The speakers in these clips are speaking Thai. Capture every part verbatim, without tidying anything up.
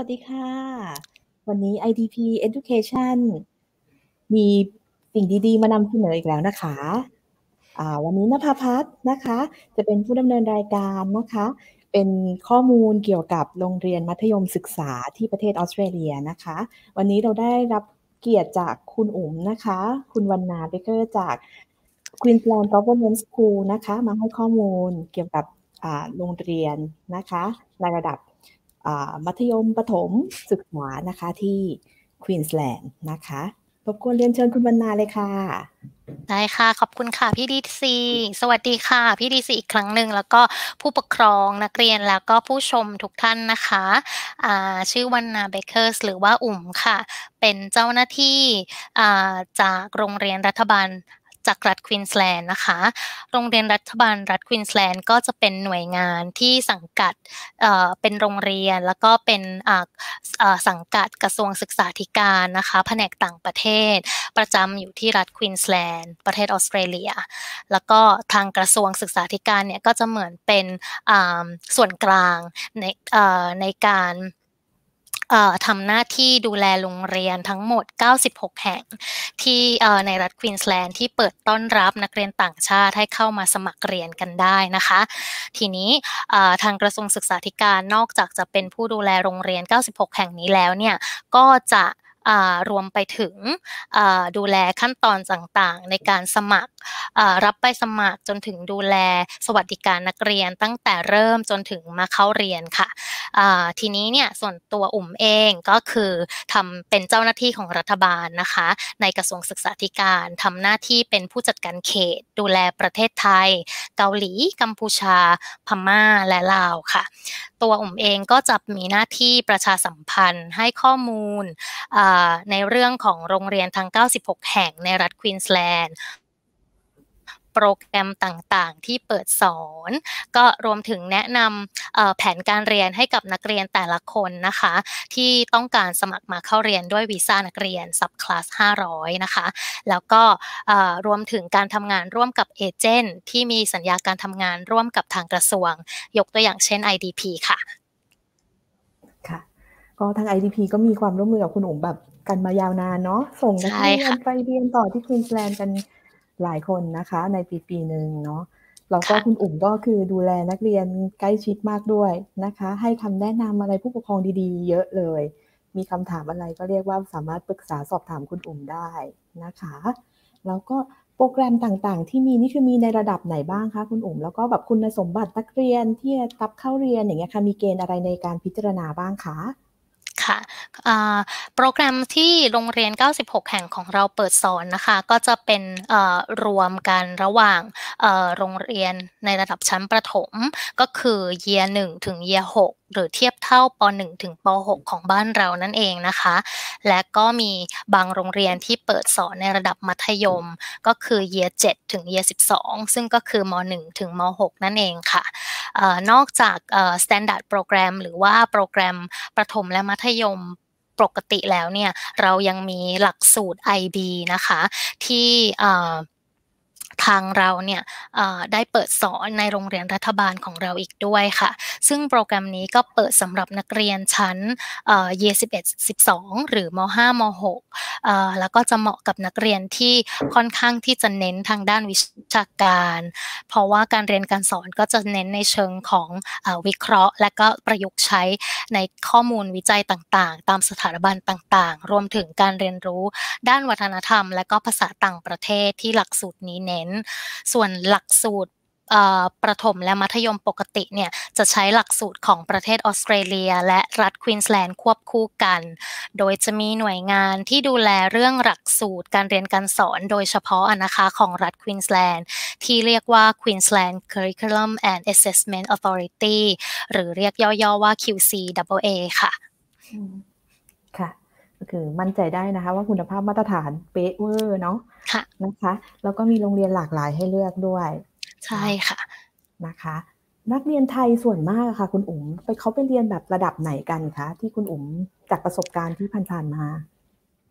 สดีค่ะ วันนี้ ไอ ดี พี Education มีสิ่งดี ๆ มานำเสนออีกแล้วนะคะ อ่า วันนี้นภาพัฒน์นะคะ จะเป็นผู้ดำเนินรายการนะคะ เป็นข้อมูลเกี่ยวกับโรงเรียนมัธยมศึกษาที่ประเทศออสเตรเลียนะคะ วันนี้เราได้รับเกียรติจากคุณอุ๋มนะคะ คุณวรรณา เบเกอร์ จาก Queensland Government School นะคะ มาให้ข้อมูลเกี่ยวกับ อ่า โรงเรียนนะคะในระดับ อ่า มัธยมประถมศึกษานะคะที่ Queensland นะคะ รบกวนเรียนเชิญคุณวรรณาเลยค่ะได้ค่ะ ขอบคุณค่ะพี่ ดี ซี สวัสดีค่ะพี่ ดี ซี อีกครั้งหนึ่ง แล้วก็ผู้ปกครองนักเรียน แล้วก็ผู้ชมทุกท่านนะคะ อ่า ชื่อวรรณา เบเกอร์ส หรือว่าอุ๋มค่ะ เป็นเจ้าหน้าที่ อ่า จากโรงเรียนรัฐบาลจากรัฐ Queensland นะคะ โรงเรียนรัฐบาลรัฐ Queensland ก็จะเป็นหน่วยงานที่สังกัด เอ่อ เป็นโรงเรียน แล้วก็เป็น อ่า ส อ่า สังกัดกระทรวงศึกษาธิการนะคะ แผนกต่างประเทศ ประจำอยู่ที่รัฐ Queensland ประเทศออสเตรเลีย แล้วก็ทางกระทรวงศึกษาธิการเนี่ย ก็จะเหมือนเป็น อ่า ส่วนกลางใน เอ่อ ในการ เอ่อ ทำหน้าที่ดูแลโรงเรียนทั้งหมด เก้าสิบหก แห่งที่ เอ่อ ในรัฐ Queensland ที่เปิดต้อนรับนักเรียนต่างชาติให้เข้ามาสมัครเรียนกันได้นะคะ ทีนี้ อ่า ทางกระทรวงศึกษาธิการนอกจากจะเป็นผู้ดูแลโรงเรียน เก้าสิบหก แห่งนี้แล้วเนี่ย ก็จะ อ่า รวมไปถึง อ่า ดูแลขั้นตอนต่าง ๆ ในการสมัคร อ่า รับใบสมัครจนถึงดูแลสวัสดิการนักเรียนตั้งแต่เริ่มจนถึงมาเข้าเรียนค่ะ อ่า ทีนี้เนี่ยส่วนตัวอุ๋มเองก็คือทำเป็นเจ้าหน้าที่ของรัฐบาลนะคะ ในกระทรวงศึกษาธิการ ทำหน้าที่เป็นผู้จัดการเขต ดูแลประเทศไทย เกาหลี กัมพูชา พม่า และลาวค่ะ ตัวอุ๋มเองก็จะมีหน้าที่ประชาสัมพันธ์ให้ข้อมูล อ่า ในเรื่องของโรงเรียนทั้ง เก้าสิบหก แห่งในรัฐ Queensland โปรแกรมต่าง ๆ ที่เปิดสอน ก็รวมถึงแนะนำ เอ่อ แผนการเรียนให้กับนักเรียนแต่ละคนนะคะ ที่ต้องการสมัครมาเข้าเรียนด้วยวีซานักเรียน Subclass ห้าร้อย นะคะ แล้วก็ อ่า รวมถึงการทำงานร่วมกับเอเจนต์ที่มีสัญญาการทำงานร่วมกับทางกระทรวง ยกตัวอย่างเช่น ไอ ดี พี ค่ะค่ะ ก็ทาง ไอ ดี พี ก็มีความร่วมมือกับคุณอุ๋มแบบกันมายาวนานเนาะ ส่งในชัก่คเรียน่ะไปเรียนต่อที่ Queensland กันหลายคนนะคะในปี ๆ หนึ่งเนาะ แล้วคก็่คุณะอุ๋มก็คือดูแลนักเรียนใกล้ชิดมากด้วยนะคะ ให้คำแนะนำอะไรผู้ปกครองดี ๆ เยอะเลย มีคำถามอะไรก็เรียกว่าสามารถปรึกษาสอบถามคุณอุ๋มได้นะคะ แล้วก็โปรแกรมต่าง ๆ ที่มีนี่คือมีในระดับไหนบ้างคะคุณอุ๋ม? แล้วก็แบบคุณสมบัตินักเรียนที่จะรับเข้าเรียน อย่างเงี้ยค่ะ มีเกณฑ์อะไรในการพิจารณาบ้างคะ? ค่ะ อ่า โปรแกรมที่โรงเรียน เก้าสิบหก แห่งของเราเปิดสอนนะคะ ก็จะเป็น เอ่อ รวมกันระหว่าง เอ่อ โรงเรียนในระดับชั้นประถม ก็คือ Year หนึ่ง ถึง Year หก หรือเทียบเท่า ป. หนึ่ง ถึง ป. หก ของบ้านเรานั่นเองนะคะ และก็มีบางโรงเรียนที่เปิดสอนในระดับมัธยม ก็คือ Year เจ็ด ถึง Year สิบสอง ซึ่งก็คือ ม. หนึ่ง ถึง ม. หก นั่นเองค่ะ เอ่อ นอกจาก เอ่อ Standard Program หรือว่าโปรแกรมประถมและมัธยมปกติแล้วเนี่ย เรายังมีหลักสูตร ไอ บี นะคะ ที่ อ่า ทางเราเนี่ย อ่า ได้เปิดสอนในโรงเรียนรัฐบาลของเราอีกด้วยค่ะ ซึ่งโปรแกรมนี้ก็เปิดสำหรับนักเรียนชั้น เอ่อ Year สิบเอ็ด สิบสอง หรือ ม. ห้า ม. หก อ่า แล้วก็จะเหมาะกับนักเรียนที่ค่อนข้างที่จะเน้นทางด้านวิชาการ เพราะว่าการเรียนการสอนก็จะเน้นในเชิงของ อ่า วิเคราะห์ และก็ประยุกต์ใช้ในข้อมูลวิจัยต่าง ๆ ตามสถาบันต่าง ๆ รวมถึงการเรียนรู้ด้านวัฒนธรรม และก็ภาษาต่างประเทศที่หลักสูตรนี้เน้น ส่วนหลักสูตร เอ่อ ประถมและมัธยมปกติเนี่ย จะใช้หลักสูตรของประเทศออสเตรเลียและรัฐ Queensland ควบคู่กัน โดยจะมีหน่วยงานที่ดูแลเรื่องหลักสูตรการเรียนการสอนโดยเฉพาะอะนะคะของรัฐ Queensland ที่เรียกว่า Queensland Curriculum and Assessment Authority หรือเรียกย่อ ๆ ว่า คิว ซี เอ เอ เอ ค่ะอืม ค่ะ ก็คือมั่นใจได้นะคะว่าคุณภาพมาตรฐานเป๊ะเวอร์เนาะค่ะนะคะ แล้วก็มีโรงเรียนหลากหลายให้เลือกด้วยใช่เนาะค่ะนะคะ นักเรียนไทยส่วนมากอะค่ะคุณอุ๋ม ไป เขาไปเรียนแบบระดับไหนกันคะ? ที่คุณอุ๋ม จากประสบการณ์ที่ผ่าน ๆ มา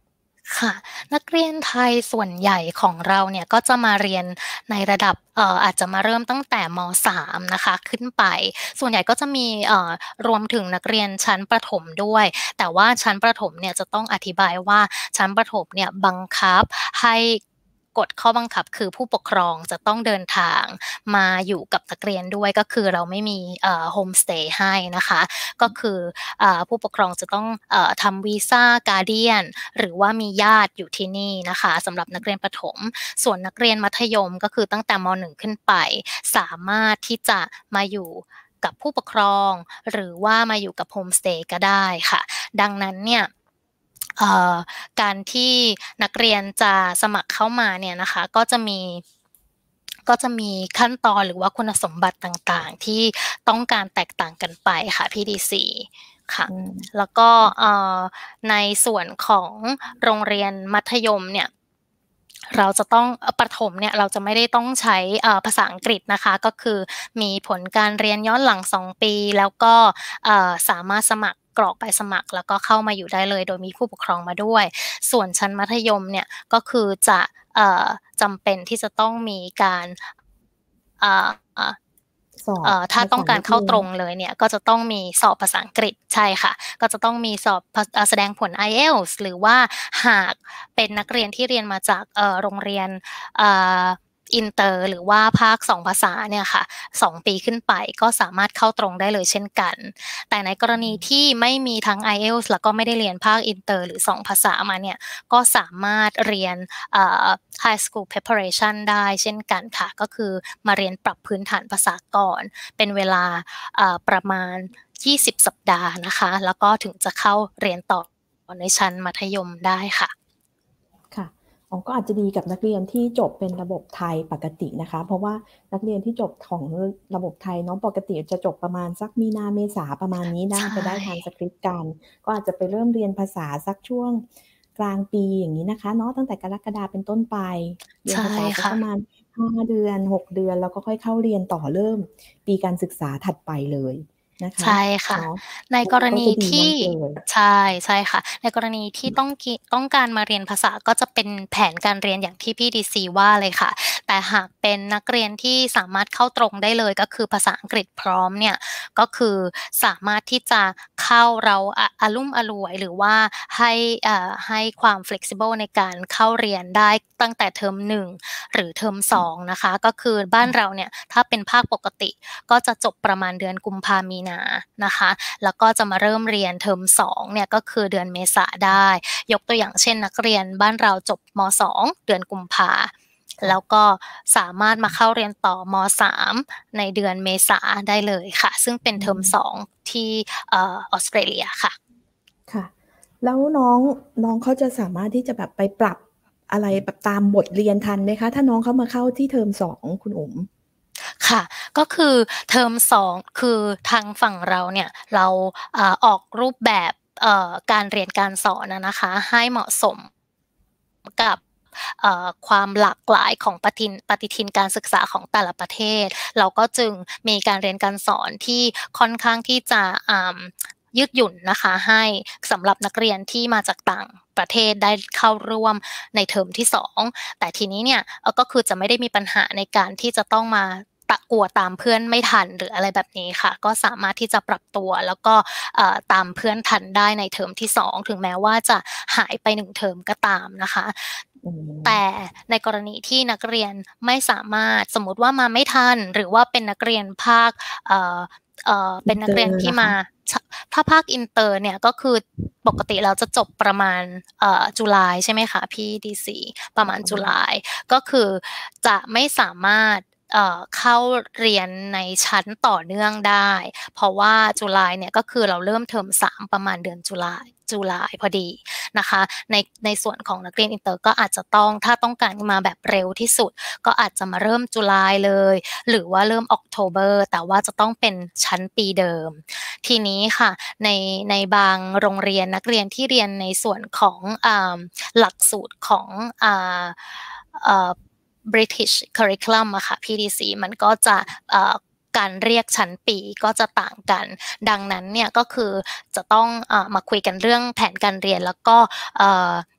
ค่ะนักเรียนไทยส่วนใหญ่ของเราเนี่ยก็จะมาเรียนในระดับเอ่ออาจจะมาเริ่มตั้งแต่มสามนะคะขึ้นไปส่วนใหญ่ก็จะมีเอ่อรวมถึงนักเรียนชั้นประถมด้วยแต่ว่าชั้นประถมเนี่ยจะต้องอธิบายว่าชั้นประถมเนี่ยบังคับให้กฎข้อบังคับคือผู้ปกครองจะต้องเดินทางมาอยู่กับนักเรียนด้วยก็คือเราไม่มีเอ่อโฮมสเตย์ให้นะคะก็คืออ่าผู้ปกครองจะต้องเอ่อทำวีซาการ์เดียน หรือว่ามีญาติอยู่ที่นี่นะคะสำหรับนักเรียนประถมส่วนนักเรียนมัธยมก็คือตั้งแต่ม หนึ่ง ขึ้นไปสามารถที่จะมาอยู่กับผู้ปกครองหรือว่ามาอยู่กับโฮมสเตย์ก็ได้ค่ะดังนั้นเนี่ยเอ่อการที่นักเรียนจะสมัครเข้ามาเนี่ยนะคะก็จะมีก็จะมีขั้นตอนหรือว่าคุณสมบัติต่างๆที่ต้องการแตกต่างกันไปค่ะพี่ ดี ซี ค่ะอืมแล้วก็เอ่อในส่วนของโรงเรียนมัธยมเนี่ยเราจะต้องเอ่อประถมเนี่ยเราจะไม่ได้ต้องใช้เอ่อภาษาอังกฤษนะคะก็คือมีผลการเรียนย้อนหลังสองปีแล้วก็เอ่อสามารถสมัครกรอกใบสมัครแล้วก็เข้ามาอยู่ได้เลยโดยมีผู้ปกครองมาด้วยส่วนชั้นมัธยมเนี่ยก็คือจะเอ่อจำเป็นที่จะต้องมีการอ่าสอบเอ่อถ้าภาษาต้องการเข้านักเรียนตรงเลยเนี่ยก็จะต้องมีสอบภาษาอังกฤษใช่ค่ะก็จะต้องมีสอบพเอ่อแสดงผล ไอ อี แอล ที เอส หรือว่าหากเป็นนักเรียนที่เรียนมาจากเอ่อโรงเรียนอ่าอินเตอร์หรือว่าภาคสองภาษาเนี่ยค่ะสองปีขึ้นไปก็สามารถเข้าตรงได้เลยเช่นกันแต่ในกรณีที่ไม่มีทั้ง ไอ อี แอล ที เอส แล้วก็ไม่ได้เรียนภาคอินเตอร์หรือสองภาษามาเนี่ยก็สามารถเรียนอ่า High School Preparation ได้เช่นกันค่ะก็คือมาเรียนปรับพื้นฐานภาษาก่อนเป็นเวลาอ่าประมาณยี่สิบสัปดาห์นะคะแล้วก็ถึงจะเข้าเรียนต่อในชั้นมัธยมได้ค่ะค่ะอ๋อก็อาจจะดีกับนักเรียนที่จบเป็นระบบไทยปกตินะคะ เพราะว่านักเรียนที่จบของระบบไทยเนาะปกติจะจบประมาณสักมีนาเมษาประมาณนี้น่าใช่จะได้ทานสคริปต์กัน ก็อาจจะไปเริ่มเรียนภาษาสักช่วงกลางปีอย่างนี้นะคะเนาะตั้งแต่กรกฎาเป็นต้นไปเรียนใช่ภาษาสักค่ะประมาณห้าเดือนหกเดือนแล้วก็ค่อยเข้าเรียนต่อเริ่มปีการศึกษาถัดไปเลยนะคะใช่ค่ะเนาะในกรณีก็จะดีที่มากเลยใช่ใช่ค่ะในกรณีที่ต้องกิต้องการมาเรียนภาษาก็จะเป็นแผนการเรียนอย่างที่พี่ ดี ซี ว่าเลยค่ะแต่หากเป็นนักเรียนที่สามารถเข้าตรงได้เลยก็คือภาษาอังกฤษพร้อมเนี่ยก็คือสามารถที่จะเข้าเราอะอะลุ่มอล่วยหรือว่าให้อ่าให้ความ flexible ในการเข้าเรียนได้ตั้งแต่เทอมหนึ่งหรือเทอมสองนะคะก็คือบ้านเราเนี่ยถ้าเป็นภาคปกติก็จะจบประมาณเดือนกุมภามีนานะคะแล้วก็จะมาเริ่มเรียนเทอมสองเนี่ยก็คือเดือนเมษาได้ยกตัวอย่างเช่นนักเรียนบ้านเราจบมสองเดือนกุมภาค่ะแล้วก็สามารถมาเข้าเรียนต่อมสามในเดือนเมษาได้เลยค่ะซึ่งเป็นอืเทอมมสองที่เอ่อออสเตรเลียค่ะค่ะแล้วน้องน้องเขาจะสามารถที่จะแบบไปปรับอะไรแบบตามบทเรียนทันไหมคะถ้าน้องเขามาเข้าที่เทอมสองคุณอุ๋มค่ะก็คือเทอมสองคือทางฝั่งเราเนี่ยเราอ่าออกรูปแบบเอ่อการเรียนการสอนอะนะคะให้เหมาะสมกับเอ่อความหลากหลายของปฏินปฏิทินการศึกษาของแต่ละประเทศเราก็จึงมีการเรียนการสอนที่ค่อนข้างที่จะอ่ายืดหยุ่นนะคะให้สำหรับนักเรียนที่มาจากต่างประเทศได้เข้าร่วมในเทอมที่สองแต่ทีนี้เนี่ยเอ่อก็คือจะไม่ได้มีปัญหาในการที่จะต้องมาตะกลัวตามเพื่อนไม่ทันหรืออะไรแบบนี้ค่ะก็สามารถที่จะปรับตัวแล้วก็เอ่อตามเพื่อนทันได้ในเทอมที่สองถึงแม้ว่าจะหายไปหนึ่งเทอมก็ตามนะคะอืแต่มในกรณีที่นักเรียนไม่สามารถสมมุติว่ามาไม่ทันหรือว่าเป็นนักเรียนภาคเอ่อเอ่อเป็นนักเรียนอินเตอร์เหรที่มาอคะชถ้าภาคอินเตอร์เนี่ยก็คือปกติแล้วจะจบประมาณเอ่อจุลายใช่ไหมคะพี่ดีซีประมาณอ๋อจุลายก็คือจะไม่สามารถเอ่อเข้าเรียนในชั้นต่อเนื่องได้เพราะว่าจุลายเนี่ยก็คือเราเริ่มเทอมสามประมาณเดือนจุลายจุลายพอดีนะคะในในส่วนของนักเรียนอินเตอร์ก็อาจจะต้องถ้าต้องการมาแบบเร็วที่สุดก็อาจจะมาเริ่มจุลายเลยหรือว่าเริ่มออกโทเบอร์แต่ว่าจะต้องเป็นชั้นปีเดิมทีนี้ค่ะในในบางโรงเรียนนักเรียนที่เรียนในส่วนของอ่าหลักสูตรของอ่าเอ่อ British Curriculum อะค่ะ พี ดี ซี มันก็จะเอ่อการเรียกชั้นปีก็จะต่างกัน ดังนั้นเนี่ยก็คือจะต้องเอ่อมาคุยกันเรื่องแผนการเรียนแล้วก็เอ่อ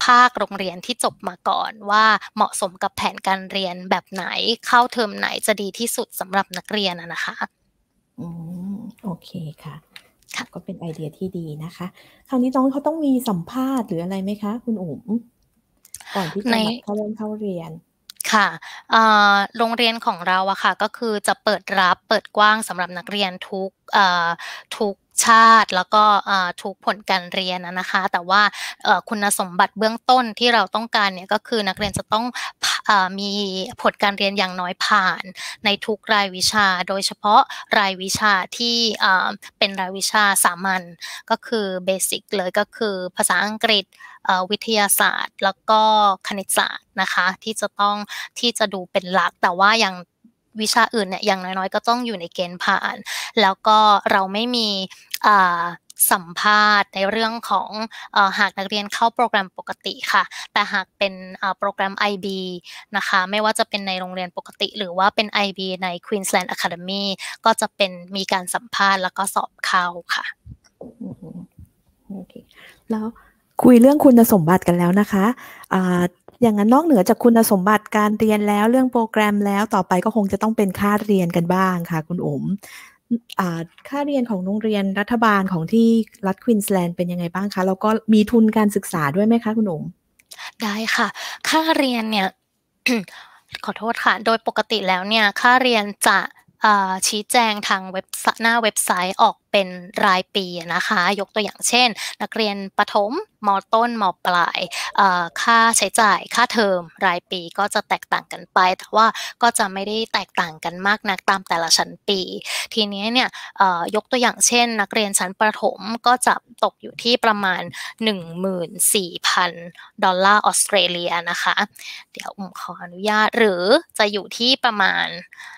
ภาคโรงเรียนที่จบมาก่อนว่าเหมาะสมกับแผนการเรียนแบบไหนเข้าเทอมไหนจะดีที่สุดสำหรับนักเรียนอะนะคะอืมโอเคค่ะก็เป็นไอเดียที่ดีนะคะคราวนี้น้องเขาต้องมีสัมภาษณ์หรืออะไรไหมคะคุณอุ๋มก่อนที่จะแบบเข้าเริ่มเข้าเรียนค่ะโรงเรียนของเราอะค่ะก็คือจะเปิดรับเปิดกว้างสำหรับนักเรียนทุกทุกชาติแล้วก็ทุกผลการเรียนนะคะแต่ว่าคุณสมบัติเบื้องต้นที่เราต้องการเนี่ยก็คือนักเรียนจะต้องมีผลการเรียนอย่างน้อยผ่านในทุกรายวิชาโดยเฉพาะรายวิชาที่เป็นรายวิชาสามัญก็คือเบสิกเลยก็คือภาษาอังกฤษวิทยาศาสตร์แล้วก็คณิตศาสตร์นะคะที่จะต้องที่จะดูเป็นหลักแต่ว่าอย่างวิชาอื่นเนี่ยอย่างน้อยๆก็ต้องอยู่ในเกณฑ์ผ่านแล้วก็เราไม่มีสัมภาษณ์ในเรื่องของหากนักเรียนเข้าโปรแกรมปกติค่ะแต่หากเป็นโปรแกรม ไอ บี นะคะไม่ว่าจะเป็นในโรงเรียนปกติหรือว่าเป็น ไอ บี ใน Queensland Academy ก็จะเป็นมีการสัมภาษณ์แล้วก็สอบเข้าค่ะโอเคแล้วคุยเรื่องคุณสมบัติกันแล้วนะคะอ่าอย่างนั้นนอกเหนือจากคุณสมบัติการเรียนแล้วเรื่องโปรแกรมแล้วต่อไปก็คงจะต้องเป็นค่าเรียนกันบ้างค่ะคุณอุ๋มค่าเรียนของโรงเรียนรัฐบาลของที่รัฐควีนสแลนด์เป็นยังไงบ้างคะแล้วก็มีทุนการศึกษาด้วยไหมคะคุณอุ๋มได้ค่ะค่าเรียนเนี่ย ขอโทษค่ะโดยปกติแล้วเนี่ยค่าเรียนจะชี้แจงทางเว็บหน้าเว็บไซต์ออกเป็นรายปีนะคะยกตัวอย่างเช่นนักเรียนประถมม.ต้นม.ปลายค่าใช้จ่ายค่าเทอมรายปีก็จะแตกต่างกันไปแต่ว่าก็จะไม่ได้แตกต่างกันมากนักตามแต่ละชั้นปีทีนี้เนี่ยยกตัวอย่างเช่นนักเรียนชั้นประถมก็จะตกอยู่ที่ประมาณ หนึ่งหมื่นสี่พัน ดอลลาร์ออสเตรเลียนะคะเดี๋ยวอุ้มขออนุญาตหรือจะอยู่ที่ประมาณ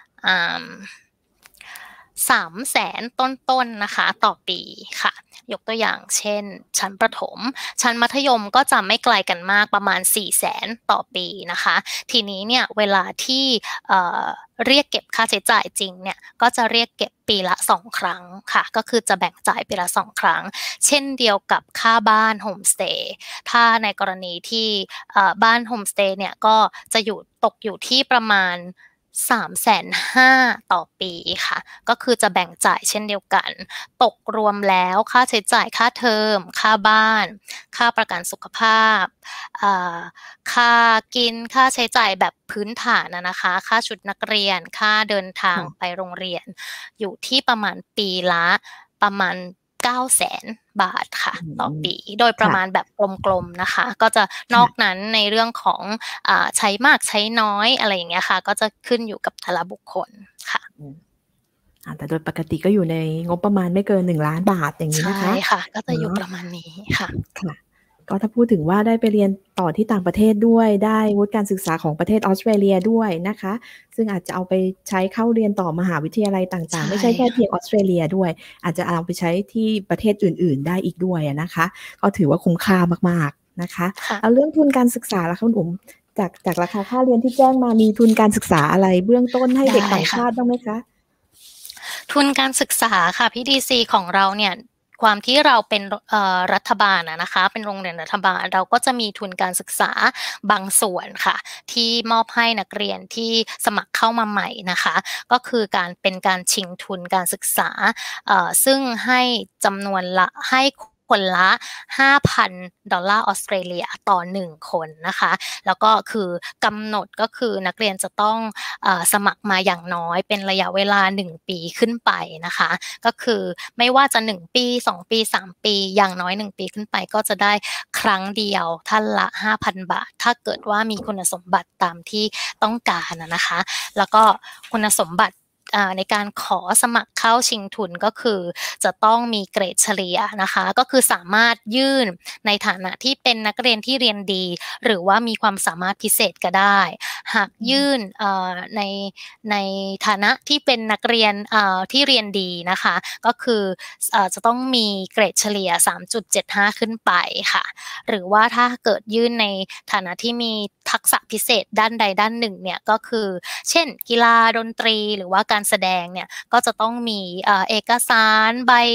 สามแสนต้นๆนะคะต่อปีค่ะยกตัวอย่างเช่นชั้นประถมชั้นมัธยมก็จะไม่ไกลกันมากประมาณสี่แสนต่อปีนะคะทีนี้เนี่ยเวลาที่เอ่อเรียกเก็บค่าใช้จ่ายจริงเนี่ยก็จะเรียกเก็บปีละสองครั้งค่ะก็คือจะแบ่งจ่ายปีละสองครั้งเช่นเดียวกับค่าบ้านโฮมสเตย์ถ้าในกรณีที่บ้านโฮมสเตย์เนี่ยก็จะอยู่ตกอยู่ที่ประมาณสามแสนห้าต่อปีค่ะก็คือจะแบ่งจ่ายเช่นเดียวกันตกรวมแล้วค่าใช้จ่ายค่าเทอมค่าบ้านค่าประกันสุขภาพค่ากินค่าใช้จ่ายแบบพื้นฐานนะคะค่าชุดนักเรียนค่าเดินทางไปโรงเรียนอยู่ที่ประมาณปีละประมาณเก้าแสนบาทค่ะต่อปีโดยประมาณแบบกลมๆนะคะก็จะนอกนั้นในเรื่องของอ่าใช้มากใช้น้อยอะไรอย่างเงี้ยค่ะก็จะขึ้นอยู่กับแต่ละบุคคลค่ะแต่โดยปกติก็อยู่ในงบประมาณไม่เกินหนึ่งล้านบาทอย่างนี้นะคะใช่ค่ะก็จะอยู่ประมาณนี้ค่ะค่ะก็ถ้าพูดถึงว่าได้ไปเรียนต่อที่ต่างประเทศด้วยได้วุฒิการศึกษาของประเทศออสเตรเลียด้วยนะคะซึ่งอาจจะเอาไปใช้เข้าเรียนต่อมหาวิทยาลัยต่างๆไม่ใช่แค่เพียงออสเตรเลียด้วยอาจจะเอาไปใช้ที่ประเทศอื่นๆได้อีกด้วยนะคะก็ถือว่าคุ้มค่ามากๆนะคะเอาเรื่องทุนการศึกษาแล้วคุณอุ๋มจากจากราคาค่าเรียนที่แจ้งมามีทุนการศึกษาอะไรเบื้องต้นให้เด็กต่างชาติบ้างไหมคะทุนการศึกษาค่ะพี่ดีซีของเราเนี่ยความที่เราเป็นรัฐบาลนะคะเป็นโรงเรียนรัฐบาลเราก็จะมีทุนการศึกษาบางส่วนค่ะที่มอบให้นักเรียนที่สมัครเข้ามาใหม่นะคะก็คือการเป็นการชิงทุนการศึกษาซึ่งให้จำนวนละให้คนละ ห้าพัน ดอลลาร์ออสเตรเลียต่อหนึ่งคนนะคะแล้วก็คือกำหนดก็คือนักเรียนจะต้องเอ่อสมัครมาอย่างน้อยเป็นระยะเวลาหนึ่งปีขึ้นไปนะคะก็คือไม่ว่าจะหนึ่งปีสองปีสามปีอย่างน้อยหนึ่งปีขึ้นไปก็จะได้ครั้งเดียวท่านละ ห้าพัน บาทถ้าเกิดว่ามีคุณสมบัติตามที่ต้องการนะคะแล้วก็คุณสมบัติในการขอสมัครเข้าชิงทุนก็คือจะต้องมีเกรดเฉลี่ยนะคะก็คือสามารถยื่นในฐานะที่เป็นนักเรียนที่เรียนดีหรือว่ามีความสามารถพิเศษก็ได้หากยื่นในในฐานะที่เป็นนักเรียนที่เรียนดีนะคะก็คือจะต้องมีเกรดเฉลี่ย สามจุดเจ็ดห้า ขึ้นไปค่ะหรือว่าถ้าเกิดยื่นในฐานะที่มีทักษะพิเศษด้านใดด้านหนึ่งเนี่ยก็คือเช่นกีฬาดนตรีหรือว่าการแสดงเนี่ยก็จะต้องมีเอกสารใบ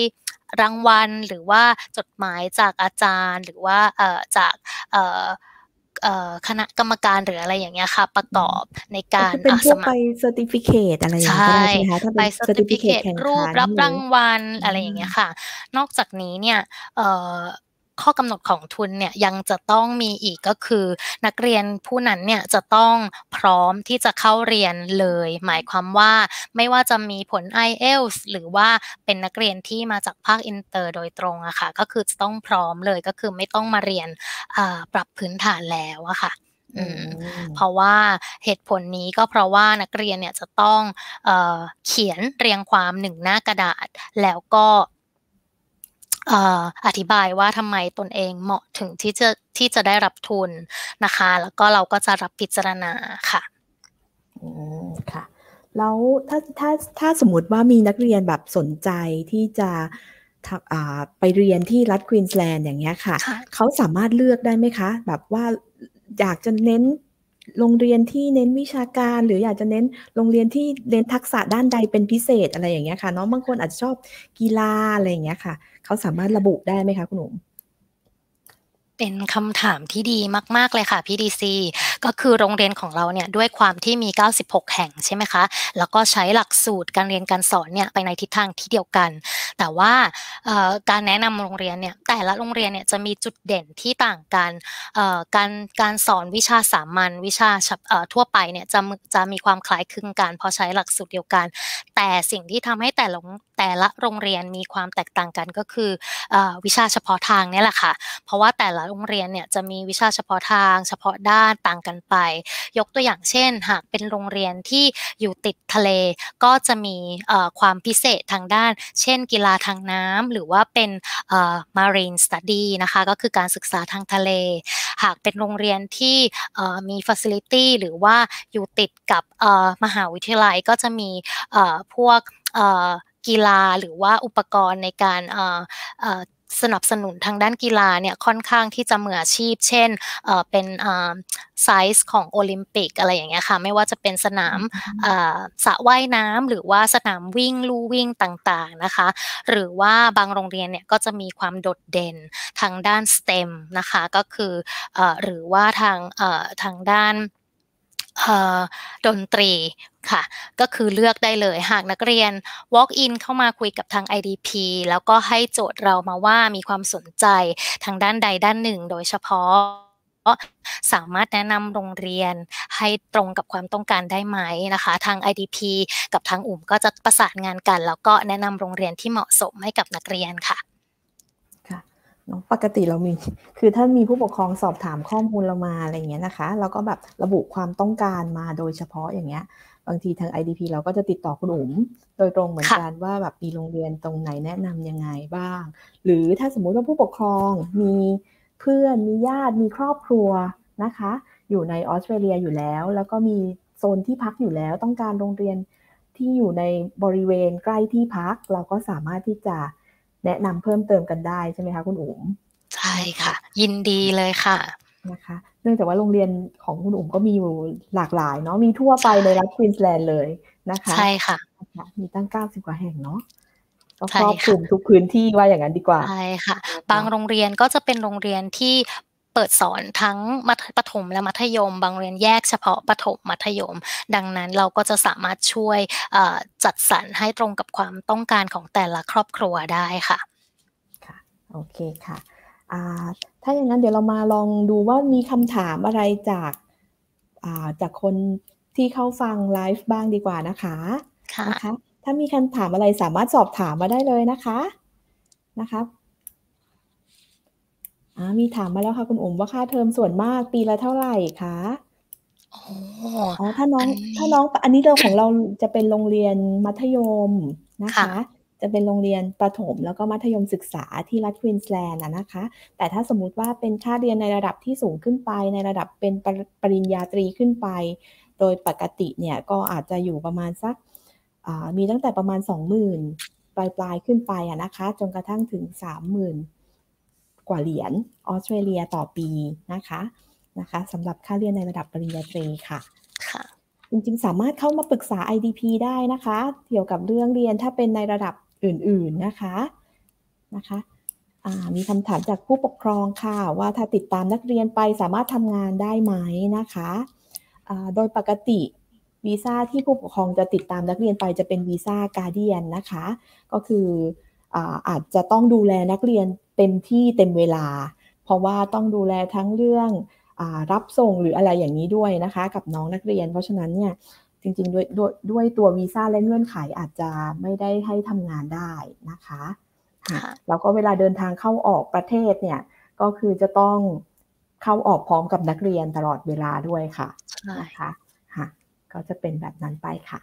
รางวัลหรือว่าจดหมายจากอาจารย์หรือว่าเอ่อจากเอ่อเอ่อคณะกรรมการหรืออะไรอย่างเงี้ยค่ะประกอบในก็การคือเป็นอ่าพวกใบสมัครเซอร์ติฟิเคตอะไรอใชย่างงี้ก็ได้่ใช่ไหมคะถ้าใบเป็นเซอร์ติเซอร์ติฟิเคตฟิเคตแข่งขันรูปรับหรือรางวัลออะไรอย่างาเงี้ยค่ะนอกจากนี้เนี่ยเอ่อข้อกำหนดของทุนเนี่ยยังจะต้องมีอีกก็คือนักเรียนผู้นั้นเนี่ยจะต้องพร้อมที่จะเข้าเรียนเลยหมายความว่าไม่ว่าจะมีผล ไอ เอล ที เอส หรือว่าเป็นนักเรียนที่มาจากภาคอินเตอร์โดยตรงอะค่ะก็คือจะต้องพร้อมเลยก็คือไม่ต้องมาเรียนอ่าปรับพื้นฐานแล้วอะค่ะอือืมเพราะมว่าเหตุผลนี้ก็เพราะว่านักเรียนเนี่ยจะต้องเอ่อเขียนเรียงความหนึ่งหน้ากระดาษแล้วก็เอ่ออธิบายว่าทำไมตนเองเหมาะถึงที่จะที่จะได้รับทุนนะคะแล้วก็เราก็จะรับพิจารณาค่ะอืมค่ะแล้วถ้าถ้าถ้าสมมุติว่ามีนักเรียนแบบสนใจที่จะทำอ่าไปเรียนที่รัฐควีนสแลนด์อย่างเงี้ยค่ะค่ะเขาสามารถเลือกได้ไหมคะแบบว่าอยากจะเน้นโรงเรียนที่เน้นวิชาการหรืออยากจะเน้นโรงเรียนที่เน้นทักษะด้านใดเป็นพิเศษอะไรอย่างเงี้ยค่ะเนาะบางคนอาจจะชอบกีฬาอะไรอย่างเงี้ยค่ะเขาสามารถระบุได้ไหมคะคุณหนูเป็นคำถามที่ดีมากๆเลยค่ะพี่ ดี ซี ก็คือโรงเรียนของเราเนี่ยด้วยความที่มีเก้าสิบหกแห่งใช่ไหมคะแล้วก็ใช้หลักสูตรการเรียนการสอนเนี่ยไปในทิศทางที่เดียวกันแต่ว่าเอ่อการแนะนำโรงเรียนเนี่ยแต่ละโรงเรียนเนี่ยจะมีจุดเด่นที่ต่างกันเอ่อการการสอนวิชาสามัญวิชาเฉพเอ่อทั่วไปเนี่ยจะมจะมีความคล้ายคลึงกันเพราะใช้หลักสูตรเดียวกันแต่สิ่งที่ทำให้แต่ละแต่ละโรงเรียนมีความแตกต่างกันก็คือเอ่อวิชาเฉพาะทางเนี่ยแหละค่ะ เพราะว่าแต่ละโรงเรียนเนี่ยจะมีวิชาเฉพาะทางเฉพาะด้านต่างกันไปยกตัวอย่างเช่นหากเป็นโรงเรียนที่อยู่ติดทะเลก็จะมีเอ่อความพิเศษทางด้านเช่นกีฬาทางน้ำหรือว่าเป็นเอ่อ Marine Study นะคะก็คือการศึกษาทางทะเลหากเป็นโรงเรียนที่เอ่อมี Facility หรือว่าอยู่ติดกับเอ่อมหาวิทยาลัยก็จะมีเอ่อพวกเอ่อกีฬาหรือว่าอุปกรณ์ในการเอ่อเอ่อ สนับสนุนทางด้านกีฬาเนี่ยค่อนข้างที่จะมืออาชีพเช่นเอ่อเป็นอ่าไซซ์ของโอลิมปิกอะไรอย่างเงี้ยค่ะไม่ว่าจะเป็นสนามอ่าสระว่ายน้ำหรือว่าสนามวิ่งลู่วิ่งต่างๆนะคะหรือว่าบางโรงเรียนเนี่ยก็จะมีความโดดเด่นทางด้าน สเต็ม นะคะก็คือเอ่อหรือว่าทางเอ่อทางด้านเอ่อดนตรีค่ะ ก็คือเลือกได้เลยหากนักเรียน walk in เข้ามาคุยกับทาง ไอ ดี พี แล้วก็ให้โจทย์เรามาว่ามีความสนใจทางด้านใดด้านหนึ่งโดยเฉพาะสามารถแนะนำโรงเรียนให้ตรงกับความต้องการได้ไหมนะคะทาง ไอ ดี พี กับทางอุ่มก็จะประสานงานกันแล้วก็แนะนำโรงเรียนที่เหมาะสมให้กับนักเรียนค่ะค่ะเนาะปกติเรามีคือถ้ามีผู้ปกครองสอบถามข้อมูลเรามาอะไรอย่างเงี้ยนะคะเราก็แบบระบุความต้องการมาโดยเฉพาะอย่างเงี้ยบางทีทาง ไอ ดี พี เราก็จะติดต่อคุณอุ๋มโดยตรงเหมือนค่ะกันว่าแบบมีโรงเรียนตรงไหนแนะนำยังไงบ้างหรือถ้าสมมุติว่าผู้ปกครองมีเพื่อนมีญาติมีครอบครัวนะคะอยู่ในออสเตรเลียอยู่แล้วแล้วก็มีโซนที่พักอยู่แล้วต้องการโรงเรียนที่อยู่ในบริเวณใกล้ที่พักเราก็สามารถที่จะแนะนำเพิ่มเติมกันได้ใช่ไหมคะคุณอุ๋มใช่นะคะค่ะยินดีเลยค่ะนะคะเนื่องจากว่าโรงเรียนของคุณอุ๋มก็มีอยู่หลากหลายเนาะมีทั่วไปในรัฐควีนสแลนด์เลยนะคะใช่ค่ะนะคะมีตั้งเก้าสิบกว่าแห่งเนาะก็คใช่รอบคลุค่ะมทุกพื้นที่ว่าอย่างนั้นดีกว่าใช่ค่ะนะคะบางโรงเรียนก็จะเป็นโรงเรียนที่เปิดสอนทั้งมัธประถมและมัธยมบางโรงเรียนแยกเฉพาะประถมมัธยมดังนั้นเราก็จะสามารถช่วยเอ่อจัดสรรให้ตรงกับความต้องการของแต่ละครอบครัวได้ค่ะค่ะโอเคค่ะอ่าถ้าอย่างนั้นเดี๋ยวเรามาลองดูว่ามีคำถามอะไรจากอ่าจากคนที่เข้าฟังไลฟ์บ้างดีกว่านะคะค่ะนะคะถ้ามีคำถามอะไรสามารถสอบถามมาได้เลยนะคะนะคะ อามีถามมาแล้วค่ะคุณอุ๋มว่าค่าเทอมส่วนมากปีละเท่าไรคะโอ้โฮอ๋อถ้าน้องอันนี้ถ้าน้องอันนี้เราของเราจะเป็นโรงเรียนมัธยมนะค่ะคะจะเป็นโรงเรียนประถมแล้วก็มัธยมศึกษาที่รัฐควีนสแลนด์อะนะคะแต่ถ้าสมมุติว่าเป็นค่าเรียนในระดับที่สูงขึ้นไปในระดับเป็นปรปริญญาตรีขึ้นไปโดยปกติเนี่ยก็อาจจะอยู่ประมาณสักอ่ามีตั้งแต่ประมาณ สองหมื่น ปลายๆขึ้นไปอะนะคะจนกระทั่งถึง สามหมื่น กว่าเหรียญออสเตรเลียต่อปีนะคะนะคะสำหรับค่าเรียนในระดับปริญญาตรีค่ะค่ะจริงๆสามารถเข้ามาปรึกษา ไอ ดี พี ได้นะคะเกี่ยวกับเรื่องเรียนถ้าเป็นในระดับอื่นๆนะคะนะคะมีคำถามจากผู้ปกครองค่ะว่าถ้าติดตามนักเรียนไปสามารถทำงานได้ไหมนะคะโดยปกติวีซ่าที่ผู้ปกครองจะติดตามนักเรียนไปจะเป็นวีซ่าการ์เดียนนะคะก็คืออาอาจจะต้องดูแลนักเรียนเต็มที่เต็มเวลาเพราะว่าต้องดูแลทั้งเรื่องอารับส่งหรืออะไรอย่างนี้ด้วยนะคะกับน้องนักเรียนเพราะฉะนั้นเนี่ยจริงๆด้วยด้วยด้วยตัววีซ่าและเงื่อนไขอาจจะไม่ได้ให้ทำงานได้นะคะแล้วก็เวลาเดินทางเข้าออกประเทศเนี่ยก็คือจะต้องเข้าออกพร้อมกับนักเรียนตลอดเวลาด้วยค่ะนะคะค่ะก็จะเป็นแบบนั้นไปค่ะ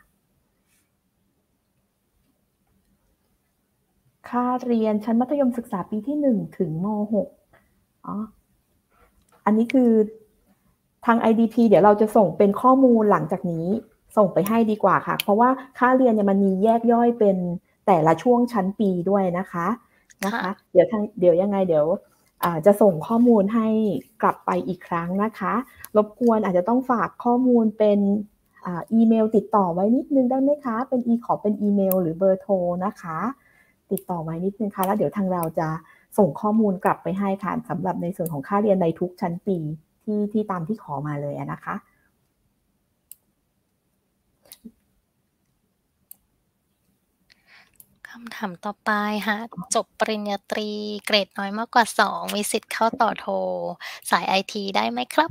ค่าเรียนชั้นมัธยมศึกษาปีที่หนึ่งถึงม หก อ๋ออันนี้คือทาง ไอ ดี พี เดี๋ยวเราจะส่งเป็นข้อมูลหลังจากนี้ส่งไปให้ดีกว่าค่ะเพราะว่าค่าเรียนเนี่ยมันมีแยกย่อยเป็นแต่ละช่วงชั้นปีด้วยนะคะนะคะเดี๋ยวทางเดี๋ยวยังไงเดี๋ยวจะส่งข้อมูลให้กลับไปอีกครั้งนะคะรบกวนอาจจะต้องฝากข้อมูลเป็นอีเมลติดต่อไว้นิดนึงได้ไหมคะเป็นอีขอเป็นอีเมลหรือเบอร์โทรนะคะติดต่อไว้นิดนึงค่ะแล้วเดี๋ยวทางเราจะส่งข้อมูลกลับไปให้ค่ะสำหรับในส่วนของค่าเรียนในทุกชั้นปีที่ที่ตามที่ขอมาเลยนะคะคำถามต่อไปหากจบปริญญาตรีเกรดน้อยมากกว่าสองมีสิทธิ์เข้าต่อโทสาย ไอ ที ได้ไหมครับ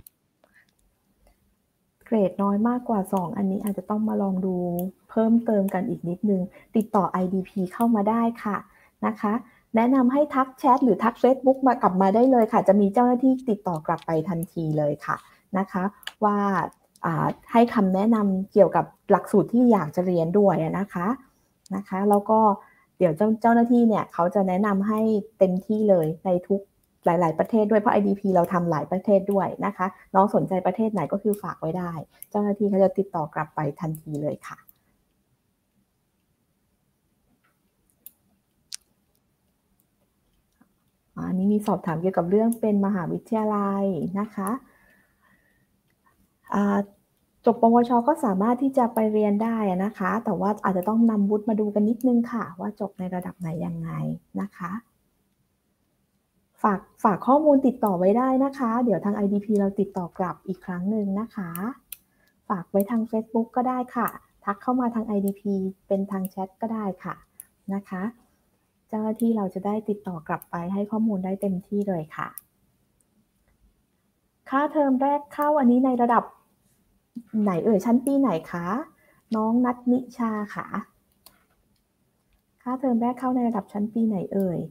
เกรดน้อยมากกว่าสองอันนี้อาจจะต้องมาลองดูเพิ่มเติมกันอีกนิดนึงติดต่อ ไอ ดี พี เข้ามาได้ค่ะนะคะแนะนำให้ทักแชทหรือทัก Facebook มากลับมาได้เลยค่ะจะมีเจ้าหน้าที่ติดต่อกลับไปทันทีเลยค่ะนะคะว่าให้คำแนะนำเกี่ยวกับหลักสูตรที่อยากจะเรียนด้วยนะคะนะคะแล้วก็เดี๋ยวเจ้าเจ้าหน้าที่เนี่ยเขาจะแนะนำให้เต็มที่เลยในทุกหลายๆประเทศด้วยเพราะ ไอ ดี พี เราทำหลายประเทศด้วยนะคะน้องสนใจประเทศไหนก็คือฝากไว้ได้เจ้าหน้าที่เขาจะติดต่อกลับไปทันทีเลยค่ะอันนี้มีสอบถามเกี่ยวกับเรื่องเป็นมหาวิทยาลัยนะคะจบปวชก็สามารถที่จะไปเรียนได้นะคะแต่ว่าอาจจะต้องนำวุฒิมาดูกันนิดนึงค่ะว่าจบในระดับไหนยังไงนะคะฝากฝากข้อมูลติดต่อไว้ได้นะคะเดี๋ยวทาง ไอ ดี พี เราติดต่อกลับอีกครั้งหนึ่งนะคะฝากไว้ทาง Facebook ก็ได้ค่ะทักเข้ามาทาง ไอ ดี พี เป็นทางแชทก็ได้ค่ะนะคะเจ้าหน้าที่เราจะได้ติดต่อกลับไปให้ข้อมูลได้เต็มที่เลยค่ะค่าเทอมแรกเข้าอันนี้ในระดับไหนเอ่ยชั้นปีไหนคะน้องนัทนิชาค่ะค่าเทอมแรกเข้าในระดับชั้นปีไหนเอ่ย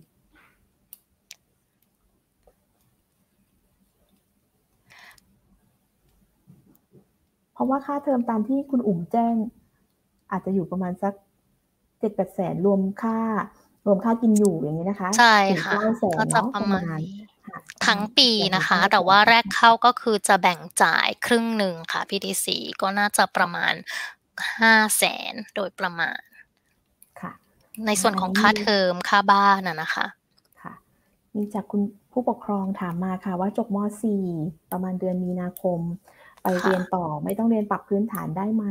เพราะว่าค่าเทอมตามที่คุณอุ๋มแจ้งอาจจะอยู่ประมาณสัก เจ็ดแปด แสนรวมค่ารวมค่ากินอยู่อย่างนี้นะคะใช่ค่ะก็จะประมาณทั้งปีนะคะแต่ว่าแรกเข้าก็คือจะแบ่งจ่ายครึ่งหนึ่งค่ะ พี ที ซี ก็น่าจะประมาณ ห้าแสน โดยประมาณค่ะในส่วนของค่าเทอมค่าบ้านน่ะนะคะค่ะมีจากคุณผู้ปกครองถามมาค่ะว่าจบม.สี่ ประมาณเดือนมีนาคมไปเรียนต่อไม่ต้องเรียนปรับพื้นฐานได้ไหม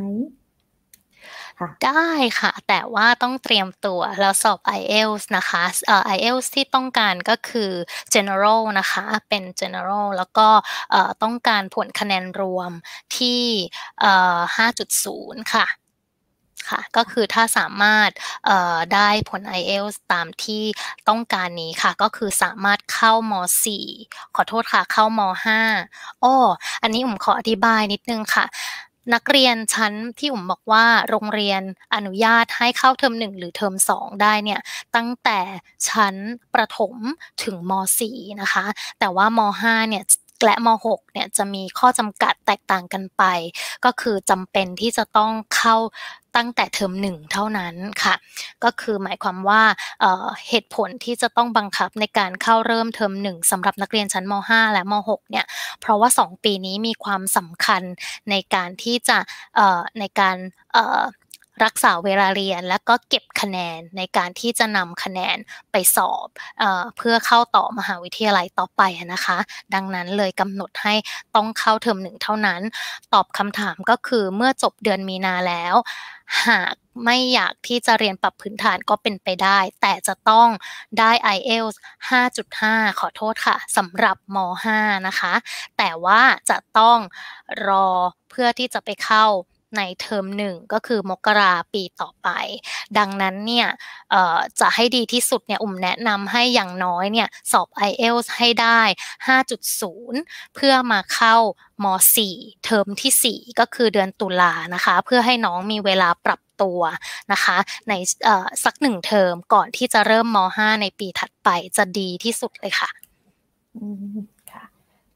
ได้ค่ะแต่ว่าต้องเตรียมตัวแล้วสอบ ไอ เอล ที เอส นะคะเอ่อ ไอ เอล ที เอส ที่ต้องการก็คือ General นะคะเป็น General แล้วก็เอ่อต้องการผลคะแนนรวมที่เอ่อ ห้าจุดศูนย์ ค่ะค่ะก็คือถ้าสามารถเอ่อได้ผล ไอ เอล ที เอส ตามที่ต้องการนี้ค่ะก็คือสามารถเข้าม สี่ ขอโทษค่ะเข้าม ห้า อ้ออันนี้ผมขออธิบายนิดนึงค่ะนักเรียนชั้นที่ผมบอกว่าโรงเรียนอนุญาตให้เข้าเทอมหนึ่งหรือเทอมสองได้เนี่ยตั้งแต่ชั้นประถมถึงม สี่นะคะแต่ว่าม ห้าเนี่ยและม หกเนี่ยจะมีข้อจำกัดแตกต่างกันไปก็คือจำเป็นที่จะต้องเข้าตั้งแต่เทอมหนึ่งเท่านั้นค่ะก็คือหมายความว่าเอ่อเหตุผลที่จะต้องบังคับในการเข้าเริ่มเทอมหนึ่งสำหรับนักเรียนชั้นม ห้าและม หกเนี่ยเพราะว่าสองปีนี้มีความสำคัญในการที่จะเอ่อในการเอ่อรักษาเวลาเรียนแล้วก็เก็บคะแนนในการที่จะนำคะแนนไปสอบเอ่อเพื่อเข้าต่อมหาวิทยาลัยต่อไปนะคะดังนั้นเลยกำหนดให้ต้องเข้าเทอมหนึ่งเท่านั้นตอบคำถามก็คือเมื่อจบเดือนมีนาแล้วหากไม่อยากที่จะเรียนปรับพื้นฐานก็เป็นไปได้แต่จะต้องได้ ไอ เอล ที เอส ห้าจุดห้า ขอโทษค่ะสำหรับม.ห้า นะคะแต่ว่าจะต้องรอเพื่อที่จะไปเข้าในเทอมหนึ่งก็คือมกราปีต่อไปดังนั้นเนี่ยเอ่อจะให้ดีที่สุดเนี่ยอุ่มแนะนำให้อย่างน้อยเนี่ยสอบ ไอ เอล ที เอส ให้ได้ ห้าจุดศูนย์ เพื่อมาเข้าม.สี่ เทอมที่สี่ก็คือเดือนตุลานะคะเพื่อให้น้องมีเวลาปรับตัวนะคะในเอ่อสักหนึ่งเทอมก่อนที่จะเริ่มม.ห้า ในปีถัดไปจะดีที่สุดเลยค่ะอืมค่ะ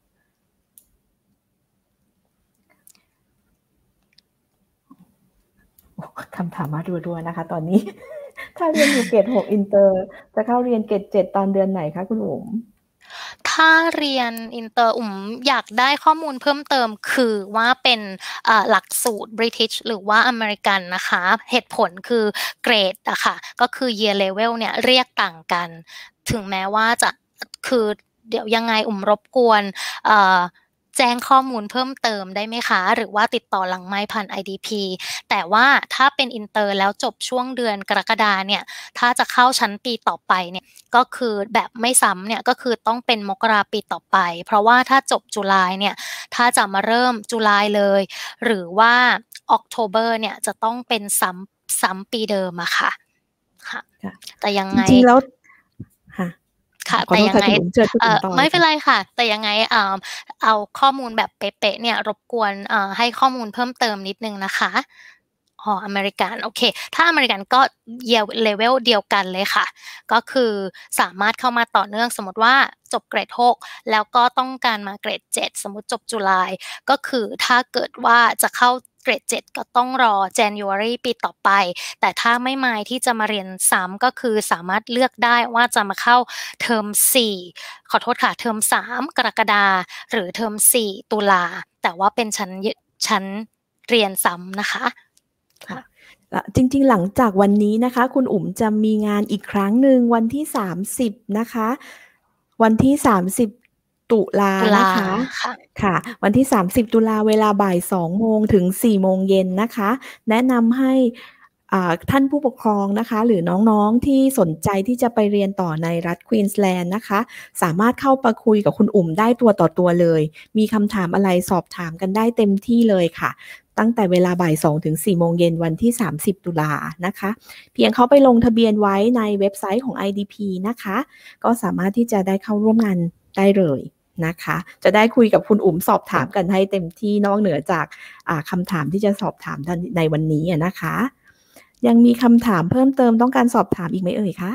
คำถามมารัวๆนะคะตอนนี้ ถ้าเรียนอยู่เกรดหกอินเตอร์จะเข้าเรียนเกรดเจ็ดตอนเดือนไหนคะคุณอุ๋มถ้าเรียนอินเตอร์อุ่มอยากได้ข้อมูลเพิ่มเติมคือว่าเป็นหลักสูตร British หรือว่าอเมริกันนะคะเหตุผลคือเกรดอะค่ะก็คือ year level เนี่ยเรียกต่างกันถึงแม้ว่าจะคือเดี๋ยวยังไงอุ่มรบกวนแจ้งข้อมูลเพิ่มเติมได้ไหมคะหรือว่าติดต่อหลังไมค์ผ่าน ไอ ดี พี แต่ว่าถ้าเป็นอินเตอร์แล้วจบช่วงเดือนกรกฎาเนี่ยถ้าจะเข้าชั้นปีต่อไปเนี่ยก็คือแบบไม่ซ้ำเนี่ยก็คือต้องเป็นมกราปีต่อไปเพราะว่าถ้าจบจุลายเนี่ยถ้าจะมาเริ่มจุลายเลยหรือว่าออกโทเบอร์เนี่ยจะต้องเป็นซ้ำซ้ำปีเดิมอะค่ะค่ะแต่ยังไงจริงๆแล้วค่ะค่ะแต่ยังไงเอ่อไม่เป็นไรค่ะแต่ยังไงเอ่อเอาข้อมูลแบบเป๊ะๆเนี่ยรบกวนเอ่อให้ข้อมูลเพิ่มเติมนิดนึงนะคะอ๋ออเมริกันโอเคถ้าอเมริกันก็เยียเลเวลเดียวกันเลยค่ะก็คือสามารถเข้ามาต่อเนื่องสมมติว่าจบเกรดหกแล้วก็ต้องการมาเกรดเจ็ดสมมุติจบจุลายก็คือถ้าเกิดว่าจะเข้าเกรดเจ็ดก็ต้องรอ January ปีต่อไปแต่ถ้าไม่มายที่จะมาเรียนซ้ำก็คือสามารถเลือกได้ว่าจะมาเข้าเทอมสี่ขอโทษค่ะเทอมสามกรกฎาหรือเทอมสี่ตุลาแต่ว่าเป็นชั้นชั้นเรียนซ้ำนะคะค่ะจริงๆหลังจากวันนี้นะคะคุณอุ๋มจะมีงานอีกครั้งหนึ่งวันที่สามสิบนะคะวันที่สามสิบตุลานะคะค่ะวันที่สามสิบตุลาเวลาบ่ายสองโมงถึงสี่โมงเย็นนะคะแนะนำให้ท่านผู้ปกครองนะคะหรือน้องๆที่สนใจที่จะไปเรียนต่อในรัฐควีนส์แลนด์นะคะสามารถเข้าไปคุยกับคุณอุ๋มได้ตัวต่อตัวเลยมีคำถามอะไรสอบถามกันได้เต็มที่เลยค่ะตั้งแต่เวลาบ่ายสองถึงสี่โมงเย็นวันที่สามสิบตุลานะคะเพียงเข้าไปลงทะเบียนไว้ในเว็บไซต์ของ ไอ ดี พี นะคะก็สามารถที่จะได้เข้าร่วมงานได้เลยนะคะจะได้คุยกับคุณอุ๋มสอบถามกันให้เต็มที่นอกเหนือจากคำถามที่จะสอบถามในวันนี้นะคะยังมีคำถามเพิ่มเติมต้องการสอบถามอีกไหมเอ่ยคะ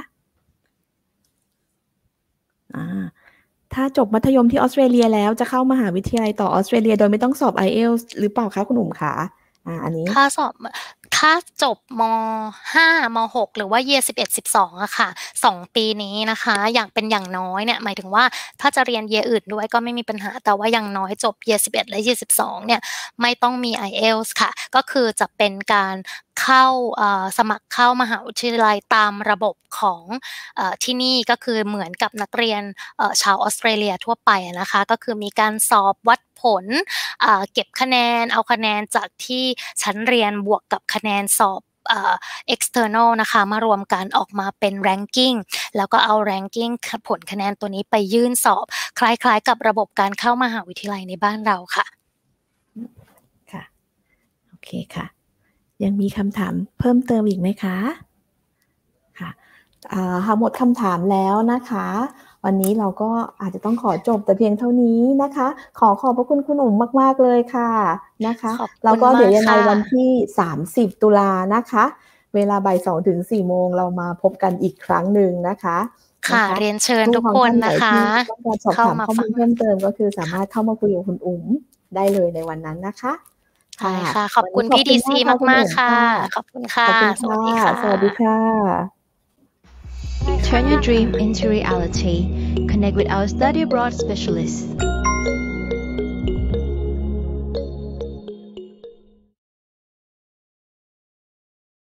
อ่าถ้าจบมัธยมที่ออสเตรเลียแล้วจะเข้ามหาวิทยาลัยต่อออสเตรเลียโดยไม่ต้องสอบ ไอ เอล ที เอส หรือเปล่าคะคุณหนุ่มคะอ่าอันนี้ถ้าสอบถ้าจบม.ห้า ม.หก หรือว่า Year สิบเอ็ด สิบสองอะค่ะสองปีนี้นะคะอย่างเป็นอย่างน้อยเนี่ยหมายถึงว่าถ้าจะเรียน Year อื่นด้วยก็ไม่มีปัญหาแต่ว่าอย่างน้อยจบ Year สิบเอ็ด และ Year สิบสองเนี่ยไม่ต้องมี ไอ เอล ที เอส ค่ะก็คือจะเป็นการเข้าสมัครเข้ามหาวิทยาลัยตามระบบของที่นี่ก็คือเหมือนกับนักเรียนชาวออสเตรเลียทั่วไปนะคะก็คือมีการสอบวัดผลเก็บคะแนนเอาคะแนนจากที่ชั้นเรียนบวกกับคะแนนสอบexternal นะคะมารวมกันออกมาเป็น ranking แล้วก็เอา ranking ผลคะแนนตัวนี้ไปยื่นสอบคล้ายๆกับระบบการเข้ามหาวิทยาลัยในบ้านเราค่ะค่ะโอเคค่ะยังมีคำถามเพิ่มเติมอีกไหมคะค่ะหมดคำถามแล้วนะคะวันนี้เราก็อาจจะต้องขอจบแต่เพียงเท่านี้นะคะขอขอบพระคุณคุณอุ๋มมากๆเลยค่ะนะคะแล้วก็เดี๋ยวยังไงวันที่สามสิบตุลานะคะเวลาบ่ายสองถึงสี่โมงเรามาพบกันอีกครั้งหนึ่งนะคะค่ะเรียนเชิญทุกคนนะคะต้องการสอบถามข้อมูลเพิ่มเติมก็คือสามารถเข้ามาคุยกับคุณอุ๋มได้เลยในวันนั้นนะคะใช่ค่ะขอบคุณพี่ดีซีมากๆค่ะขอบคุณค่ะสวัสดีค่ะสวัสดีค่ะ Turn your dream into reality. Connect with our study abroad specialists.